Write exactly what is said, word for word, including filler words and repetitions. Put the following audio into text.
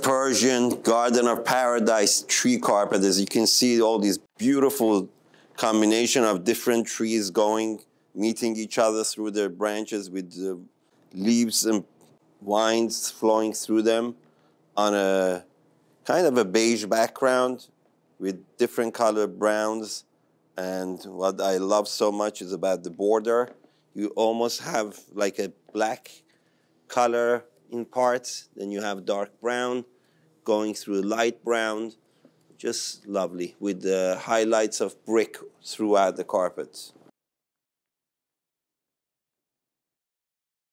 Persian Garden of Paradise tree carpet. As you can see, all these beautiful combination of different trees going, meeting each other through their branches with the leaves and vines flowing through them on a kind of a beige background with different colored browns. And what I love so much is about the border. You almost have like a black color in parts, then you have dark brown going through light brown. Just lovely with the highlights of brick throughout the carpet.